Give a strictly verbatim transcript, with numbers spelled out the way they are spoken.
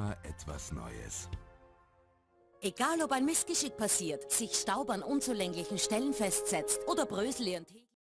immer etwas Neues. Egal ob ein Missgeschick passiert, sich Staub an unzulänglichen Stellen festsetzt oder Brösel ihren Tee